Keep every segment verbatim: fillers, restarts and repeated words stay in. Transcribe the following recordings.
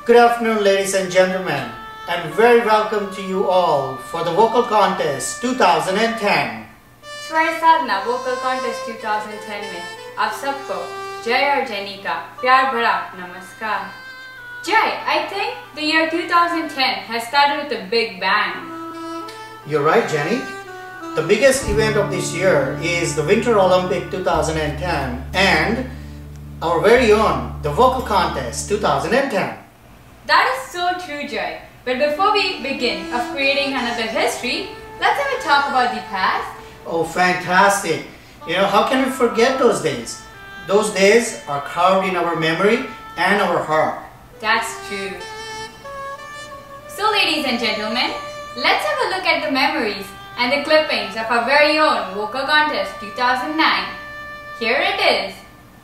Good afternoon, ladies and gentlemen, and very welcome to you all for the Vocal Contest twenty ten. Swar Sadhana vocal contest twenty ten में आप सबको जय और jenny का प्यार भरा नमस्कार। Jay, I think the year twenty ten has started with a big bang. You're right, Jenny. The biggest event of this year is the Winter Olympic twenty ten and our very own the Vocal Contest twenty ten. That is so true, Jay. But before we begin of creating another history, let's have a talk about the past. Oh, fantastic. You know, how can we forget those days? Those days are carved in our memory and our heart. That's true. So, ladies and gentlemen, let's have a look at the memories and the clippings of our very own Vocal Contest two thousand nine. Here it is.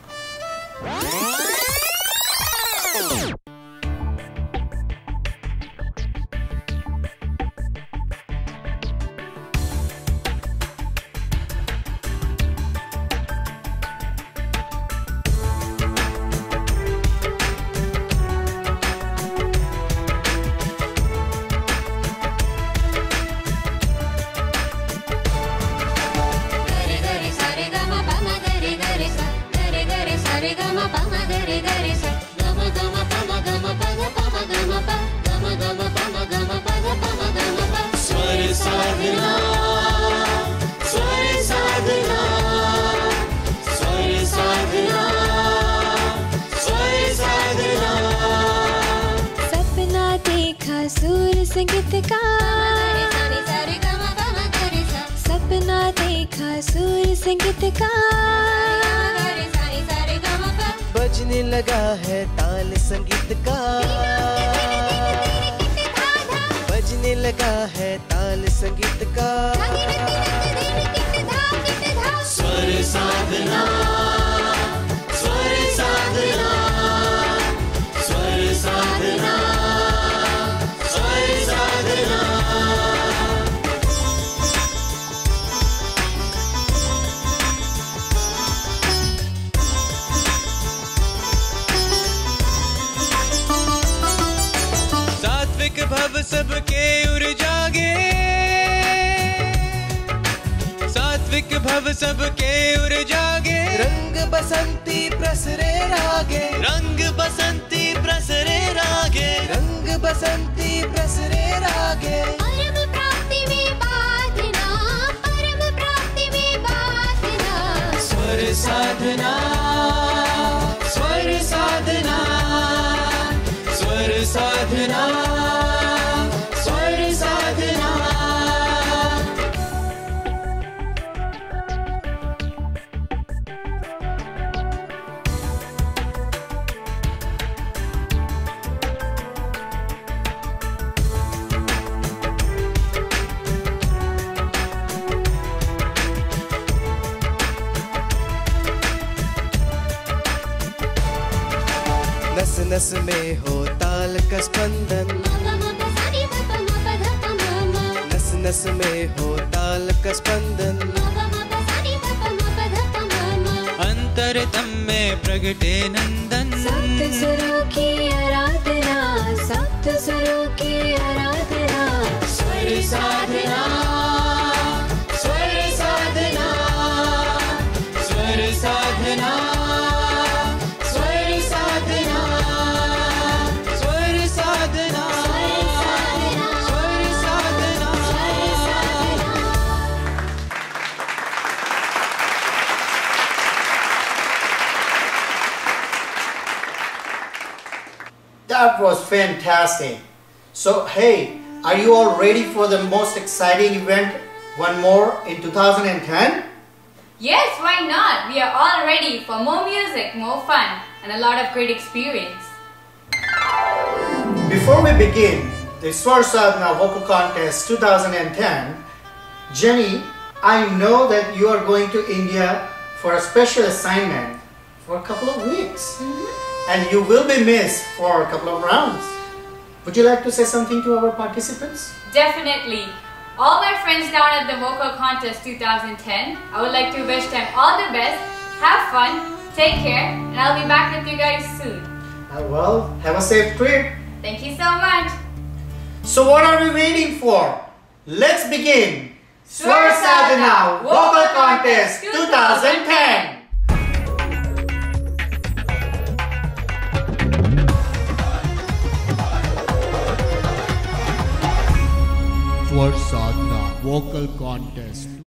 सूर संगीत का सपना देखा सूर संगीत का बजने लगा है ताल संगीत का बजने लगा है ताल संगीत का स्वर साधना स्वर साधना स्वर साधना भव सबके उर जागे सात्विक भव सबके उर जागे रंग बसंती प्रसरे रागे रंग बसंती प्रसरे रागे रंग बसंती प्रसरे रागे परम प्राप्ति में बाधना परम प्राप्ति में बाधना स्वर साधना स्वर साधना स्वर साधना नस नस में हो ताल का स्पंदन नस नस में हो ताल का स्पंदन अंतरतम में प्रगटे नंदन सप्त सुरों की आराधना सप्त सुरों की आराधना स्वर साधना स्वर साधना स्वर साधना That was fantastic. So, hey, are you all ready for the most exciting event one more in twenty ten? Yes, why not? We are all ready for more music, more fun, and a lot of great experience. Before we begin the Swar Sadhana Vocal Contest twenty ten, Jenny, I know that you are going to India for a special assignment for a couple of weeks. Mm-hmm. And you will be missed for a couple of rounds. Would you like to say something to our participants? Definitely. All my friends down at the Vocal Contest twenty ten, I would like to wish them all the best, have fun, take care, and I'll be back with you guys soon. Uh, well, have a safe trip. Thank you so much. So what are we waiting for? Let's begin Swar Sadhana Vocal Contest twenty ten. Swar Sadhana Vocal Contest